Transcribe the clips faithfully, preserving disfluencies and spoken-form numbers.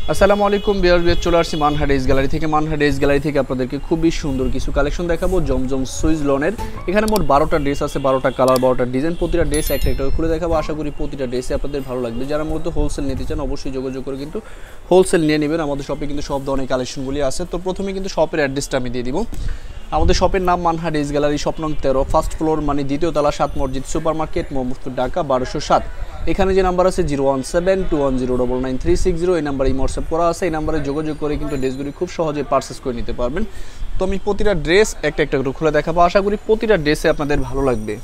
আসসালামু আলাইকুম বিয়ার বিয়ার চলে আসছি মানহা ড্রেস গ্যালারি থেকে মানহা ড্রেস গ্যালারি থেকে আপনাদেরকে খুবই সুন্দর কিছু কালেকশন দেখাবো জমজম সুইজ লনের। এখানে মোট বারোটা ড্রেস আছে, বারোটা কালার, বারোটা ডিজাইন। প্রতিটা ড্রেস একটা একটা খুলে দেখাবো। আশা করি প্রতিটা ড্রেসে আপনাদের ভালো লাগবে। যারা মূলত হোলসেল নিতে চান অবশ্যই যোগাযোগ করে কিন্তু হোলসেল নিয়ে নেবেন। আমাদের শপে কিন্তু সব ধরনের কালেকশনগুলি আছে। তো প্রথমে কিন্তু শপের অ্যাড্রেসটা আমি দিয়ে দিব। আমাদের শপের নাম মানহা ড্রেস গ্যালারি, শপ নং তেরো, ফার্স্ট ফ্লোর মানে দ্বিতীয় তলা, সাত মসজিদ সুপার মার্কেট, মোহাম্মদপুর, ঢাকা বারোশো সাত। এখানে যে নাম্বার আছে zero one seven two one zero double nine three six zero, এই নাম্বারে হোয়াটসঅ্যাপ করা আছে। এই নাম্বারে যোগাযোগ করে কিন্তু ড্রেসগুলি খুব সহজে পারচেস করে নিতে পারবেন। তো আমি প্রতিটা ড্রেস একটা একটা করে খুলে দেখাবো। আশা করি প্রতিটা ড্রেসে আপনাদের ভালো লাগবে।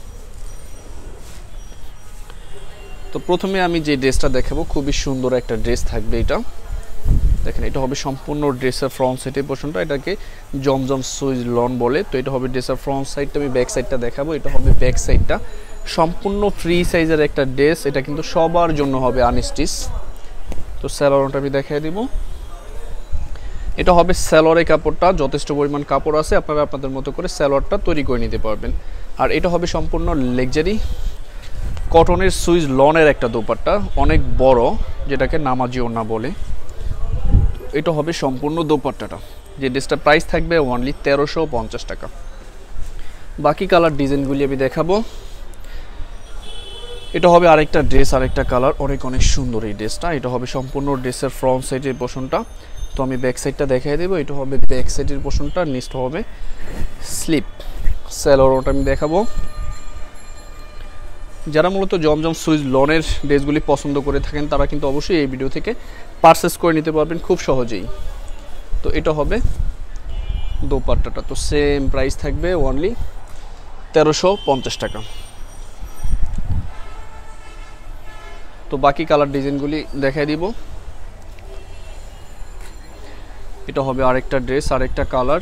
তো প্রথমে আমি যে ড্রেসটা দেখাবো খুবই সুন্দর একটা ড্রেস থাকবে। এটা দেখেন, এটা হবে সম্পূর্ণ ড্রেসের ফ্রন্ট সাইডের পোর্শনটা, এটাকে জমজম সুইজ লন বলে। তো এটা হবে ড্রেসের ফ্রন্ট সাইডটা, আমি ব্যাক সাইডটা দেখাবো। এটা হবে ব্যাক সাইডটা, সম্পূর্ণ ফ্রি সাইজের একটা ড্রেস। এটা কিন্তু সবার জন্য হবে আনস্টিচ। তো স্যালোয়ারটা আমি দেখাই দিব। এটা হবে স্যালোয়ারের কাপড়টা, যথেষ্ট পরিমাণ কাপড় আছে, আপনারা আপনাদের মতো করে স্যালোয়ারটা তৈরি করে নিতে পারবেন। আর এটা হবে সম্পূর্ণ লাক্সারি কটনের সুইজ লনের একটা দোপাট্টা, অনেক বড়, যেটাকে নামাজি ওড়না বলে। এটা হবে সম্পূর্ণ দোপাট্টাটা। যে ড্রেসটা প্রাইস থাকবে অনলি তেরোশো পঞ্চাশ টাকা। বাকি কালার ডিজাইনগুলি আমি দেখাবো। এটা হবে আরেকটা ড্রেস, আরেকটা কালার, অনেক অনেক সুন্দর এই ড্রেসটা। এটা হবে সম্পূর্ণ ড্রেসের ফ্রন্ট সাইডের পোর্শনটা। তো আমি ব্যাক সাইডটা দেখাই দেবো। এটা হবে ব্যাক সাইডের পোর্শনটা, নিচটা হবে স্লিপ। স্যালোয়ারটা আমি দেখাবো। যারা মূলত জমজম সুইজ লনের ড্রেসগুলি পছন্দ করে থাকেন তারা কিন্তু অবশ্যই এই ভিডিও থেকে পারচেস করে নিতে পারবেন খুব সহজেই। তো এটা হবে দোপাট্টাটা। তো সেম প্রাইস থাকবে অনলি তেরোশো পঞ্চাশ টাকা। তো বাকি কালার ডিজাইনগুলি দেখাই দিব। এটা হবে আরেকটা ড্রেস, আরেকটা কালার।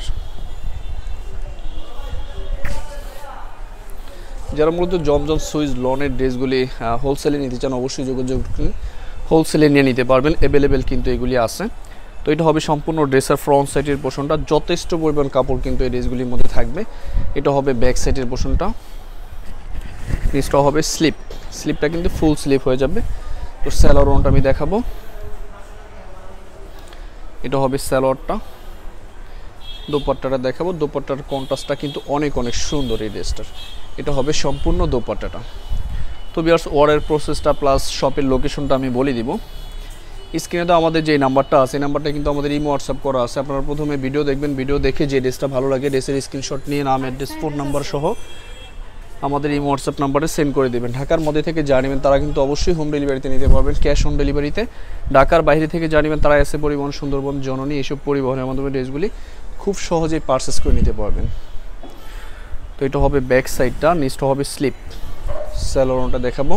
যারা মূলত জমজম সুইজ লনের ড্রেসগুলি হোলসেলে নিতে চান অবশ্যই যোগাযোগ করে হোলসেলে নিয়ে নিতে পারবেন। অ্যাভেলেবেল কিন্তু এগুলি আছে। তো এটা হবে সম্পূর্ণ ড্রেসের ফ্রন্ট সাইডের পোর্শনটা, যথেষ্ট পরিমাণ কাপড় কিন্তু এই ড্রেসগুলির মধ্যে থাকবে। এটা হবে ব্যাক সাইডের পোর্শনটা, নিচটা হবে স্লিপ। স্লিপটা কিন্তু ফুল স্লিপ হয়ে যাবে। তো স্যালোয়ারটা আমি দেখাবো। এটা হবে স্যালোয়ারটা। দোপাট্টাটা দেখাবো। দোপাট্টার কন্ট্রাস্টটা কিন্তু অনেক অনেক সুন্দর এই ড্রেসটার। এটা হবে সম্পূর্ণ দোপাট্টাটা। তো ভিউয়ার্স, অর্ডার প্রসেসটা প্লাস শপের লোকেশনটা আমি বলে দিব। স্ক্রিনে তো আমাদের যে নাম্বারটা আছে, এই নাম্বারটা কিন্তু আমাদের ইমো হোয়াটসঅ্যাপ করা আছে। আপনারা প্রথমে ভিডিও দেখবেন, ভিডিও দেখে যে ড্রেসটা ভালো লাগে ড্রেসের স্ক্রিনশট নিয়ে নাম, অ্যাড্রেস, ফোন নাম্বার সহ আমাদের ইমো হোয়াটসঅ্যাপ নাম্বারে সেন্ড করে দেবেন। ঢাকার মধ্যে থেকে যা নেবেন তারা কিন্তু অবশ্যই হোম ডেলিভারিতে নিতে পারবেন, ক্যাশ অন ডেলিভারিতে। ঢাকার বাইরে থেকে যা নেবেন তারা এসে পরিবহন, সুন্দরবন, জননী, এইসব পরিবহনের মাধ্যমে ড্রেসগুলি খুব সহজেই পারচেস করে নিতে পারবেন। তো এটা হবে ব্যাক সাইডটা, নিচটা হবে স্লিপ। স্যালোয়ারটা দেখাবো।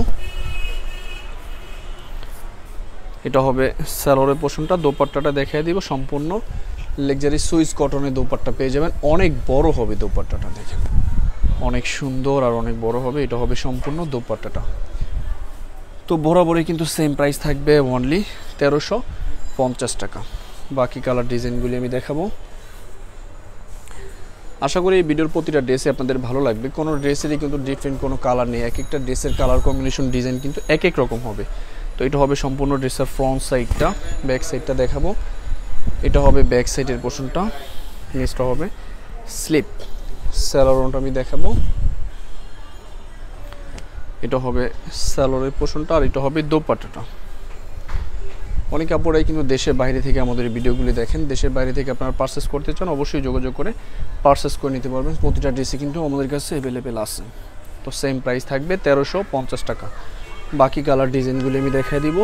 এটা হবে স্যালোয়ারের পোর্শনটা। দোপাট্টাটা দেখিয়ে দিব। সম্পূর্ণ লাক্সারি সুইস কটনের দোপাট্টা পেয়ে যাবেন। অনেক বড় হবে দোপাট্টাটা, দেখেন অনেক সুন্দর আর অনেক বড় হবে। এটা হবে সম্পূর্ণ দোপাট্টাটা। তো বরাবরই কিন্তু সেম প্রাইস থাকবে অনলি তেরোশো পঞ্চাশ টাকা। বাকি কালার ডিজাইনগুলি আমি দেখাবো। আশা করি এই ভিডিওর প্রতিটা ড্রেসে আপনাদের ভালো লাগবে। কোনো ড্রেসেরই কিন্তু ডিফারেন্ট কোনো কালার নেই, এক একটা ড্রেসের কালার কম্বিনেশন, ডিজাইন কিন্তু এক এক রকম হবে। তো এটা হবে সম্পূর্ণ ড্রেসের ফ্রন্ট সাইডটা। ব্যাক সাইডটা দেখাবো। এটা হবে ব্যাক সাইডের পোর্শনটা, নিচটা হবে স্লিপ। স্যালোয়ারটা আমি দেখাবো। এটা হবে স্যালোয়ারের পোর্শনটা, আর এটা হবে দোপাট্টাটা। অনেক কাপড়াই কিন্তু দেশের বাইরে থেকে আমাদের ভিডিওগুলি দেখেন। দেশের বাইরে থেকে আপনারা পারচেস করতে চান অবশ্যই যোগাযোগ করে পারচেস করে নিতে পারবেন। প্রতিটা ড্রেসই কিন্তু আমাদের কাছে অ্যাভেলেবেল আছে। তো সেম প্রাইস থাকবে তেরোশো পঞ্চাশ টাকা। বাকি কালার ডিজাইনগুলি আমি দেখাই দিব।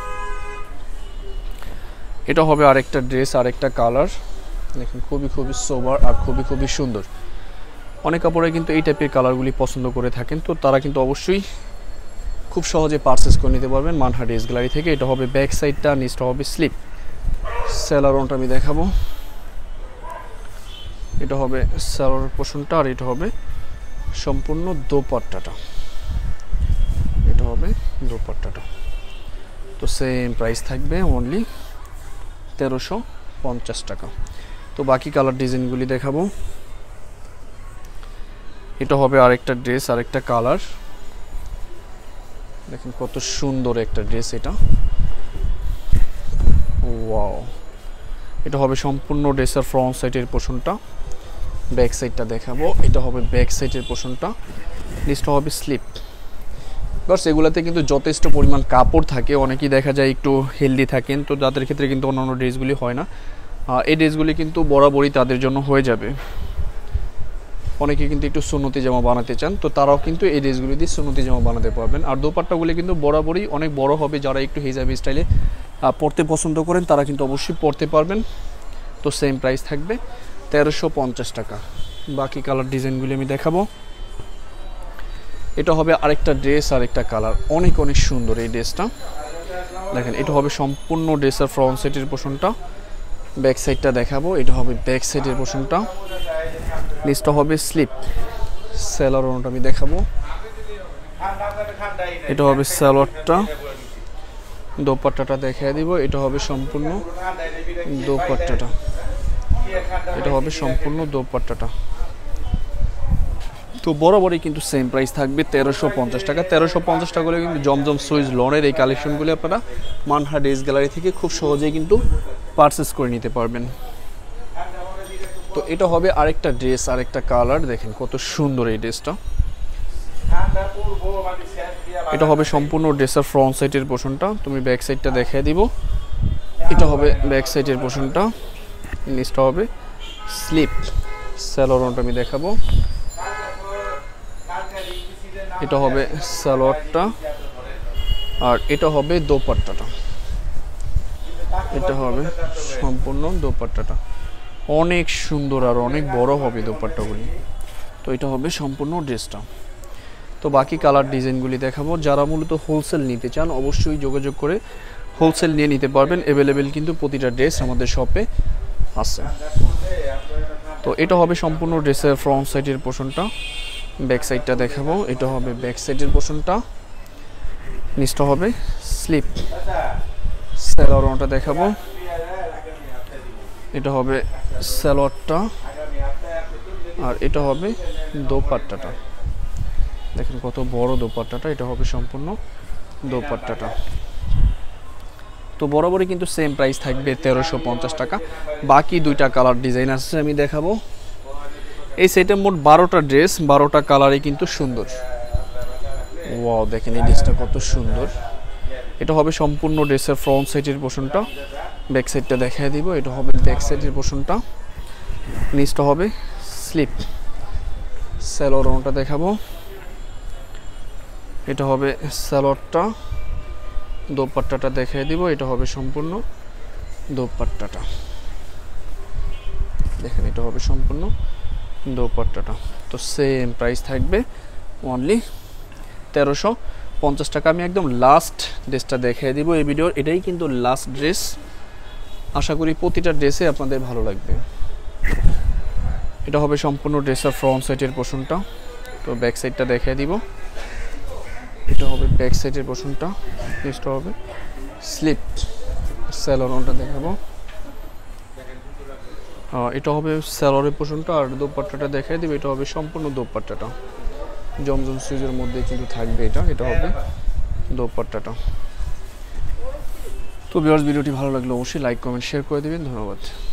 এটা হবে আরেকটা ড্রেস, আরেকটা কালার। দেখেন খুবই খুবই সোবার আর খুবই খুবই সুন্দর। অনেক কাপড়াই কিন্তু এই টাইপের কালারগুলি পছন্দ করে থাকেন। তো তারা কিন্তু অবশ্যই খুব সহজে পারচেস করে নিতে পারবেন মানহা ড্রেস গ্যালারি থেকে। এটা হবে ব্যাক সাইডটা, নিচটা হবে স্লিপ। স্যালোয়ারটা আমি দেখাবো। এটা হবে স্যালোয়ার পোর্শনটা, আর এটা হবে সম্পূর্ণ দোপাট্টাটা। এটা হবে দোপাট্টাটা। তো সেম প্রাইস থাকবে অনলি তেরোশো পঞ্চাশ টাকা। তো বাকি কালার ডিজাইনগুলি দেখাবো। এটা হবে আরেকটা ড্রেস, আরেকটা কালার। দেখেন কত সুন্দর একটা ড্রেস এটা। ওয়াও, এটা হবে সম্পূর্ণ ড্রেসের ফ্রন্ট সাইডের পোর্শনটা, ব্যাক সাইডটা দেখাবো। এটা হবে ব্যাক সাইডের পোর্শনটা, নিচটা হবে স্লিপ। বাস এগুলাতে কিন্তু যথেষ্ট পরিমাণ কাপড় থাকে, অনেকেই দেখা যায় একটু হেলদি থাকেন, তো তাদের ক্ষেত্রে কিন্তু অন্যান্য ড্রেসগুলি হয় না। এই ড্রেসগুলি কিন্তু বরাবরই তাদের জন্য হয়ে যাবে। অনেকে কিন্তু একটু সুন্নতি জামা বানাতে চান, তো তারাও কিন্তু এই ড্রেসগুলি দিয়ে সুন্নতি জামা বানাতে পারবেন। আর দোপাট্টাগুলি কিন্তু বরাবরই অনেক বড় হবে, যারা একটু হিজাবি স্টাইলে পরতে পছন্দ করেন তারা কিন্তু অবশ্যই পরতে পারবেন। তো সেম প্রাইস থাকবে তেরোশো পঞ্চাশ টাকা। বাকি কালার ডিজাইনগুলি আমি দেখাবো। এটা হবে আরেকটা ড্রেস, আরেকটা কালার, অনেক অনেক সুন্দর এই ড্রেসটা। দেখেন এটা হবে সম্পূর্ণ ড্রেসের ফ্রন্ট সাইডের পোর্শনটা, ব্যাক সাইডটা দেখাবো। এটা হবে ব্যাক সাইডের পোর্শনটা, নিচটা হবে স্লিপ। সালোয়ারটা আমি দেখাবো। এটা হবে সালোয়ারটা, দোপাট্টাটা দেখিয়ে দিব। এটা হবে সম্পূর্ণ দোপাট্টাটা, এটা হবে সম্পূর্ণ দোপাট্টাটা। তো বরাবরই কিন্তু সেম প্রাইস থাকবে তেরোশো পঞ্চাশ টাকা। তেরোশো পঞ্চাশ টাকা করে কিন্তু জমজম সুইজ লনের এই কালেকশনগুলি আপনারা মানহা ড্রেস গ্যালারি থেকে খুব সহজেই কিন্তু পারচেস করে নিতে পারবেন। তো এটা হবে আরেকটা ড্রেস, আরেকটা কালার, দেখেন কত সুন্দর এই ড্রেসটা। এটা হবে সম্পূর্ণ ড্রেসের ফ্রন্ট সাইডের পোর্শনটা, তুমি ব্যাক সাইডটা দেখিয়ে দিব। এটা হবে ব্যাক সাইডের পোর্শনটা, নিচটা হবে স্লিপ। সালোয়ারটা আমি দেখাবো। এটা হবে সালোয়ারটা, আর এটা হবে দোপাট্টাটা। এটা হবে সম্পূর্ণ দোপাট্টাটা, অনেক সুন্দর আর অনেক বড় হবে দোপাট্টাগুলি। তো এটা হবে সম্পূর্ণ ড্রেসটা। তো বাকি কালার ডিজাইনগুলি দেখাবো। যারা মূলত হোলসেল নিতে চান অবশ্যই যোগাযোগ করে হোলসেল নিয়ে নিতে পারবেন। অ্যাভেলেবেল কিন্তু প্রতিটা ড্রেস আমাদের শপে আছে। তো এটা হবে সম্পূর্ণ ড্রেসের ফ্রন্ট সাইডের পোর্শনটা, ব্যাক সাইডটা দেখাবো। এটা হবে ব্যাক সাইডের পোর্শনটা, নিচটা হবে স্লিপ। সালোয়ারটা দেখাবো। এটা হবে সালোয়ারটা, আর এটা হবে দোপাট্টাটা। দেখেন কত বড় দোপাট্টাটা, এটা হবে সম্পূর্ণ দোপাট্টাটা। তো বরাবরই কিন্তু সেম প্রাইস থাকবে তেরোশো পঞ্চাশ টাকা। বাকি দুইটা কালার ডিজাইন আছে আমি দেখাবো। এই সেটে মোট বারোটা ড্রেস, বারোটা কালারই কিন্তু সুন্দর। ওয়াও, দেখেন এই ড্রেসটা কত সুন্দর। এটা হবে সম্পূর্ণ ড্রেসের ফ্রন্ট সাইডের পোর্শনটা, ব্যাক সাইডটা দেখিয়ে দিব। এটা হবে ব্যাক সাইডের পোর্শনটা, নিচটা হবে স্লিপ। সালোয়ারটা দেখাবো। এটা হবে সালোয়ারটা, দোপাট্টাটা দেখিয়ে দিব। এটা হবে সম্পূর্ণ দোপাট্টাটা, দেখেন এটা হবে সম্পূর্ণ দোপাট্টাটা। তো সেম প্রাইস থাকবে অনলি তেরোশো পঞ্চাশ টাকা। আমি একদম লাস্ট ড্রেসটা দেখিয়ে দিব এই ভিডিওর। এটাই কিন্তু লাস্ট ড্রেস। আশা করি প্রতিটা ড্রেসে আপনাদের ভালো লাগবে। এটা হবে সম্পূর্ণ ড্রেসের ফ্রন্ট সাইডের পোর্শনটা, তো ব্যাক সাইডটা দেখিয়ে দিব। এটা হবে ব্যাক সাইডের পোর্শনটা, নিচটা হবে স্লিপ। সালোয়ারটা দেখাবো। এটা হবে সালোয়ারের পোর্শনটা, আর দোপাট্টাটা দেখাই দিব। এটা হবে সম্পূর্ণ দোপাট্টাটা, জমজম সুইজের মধ্যে কিন্তু থাকবে এটা। এটা হবে দোপাট্টাটা। তো ভিউয়ার্স, ভিডিওটি ভালো লাগলে অবশ্যই লাইক কমেন্ট শেয়ার করে দিবেন। ধন্যবাদ।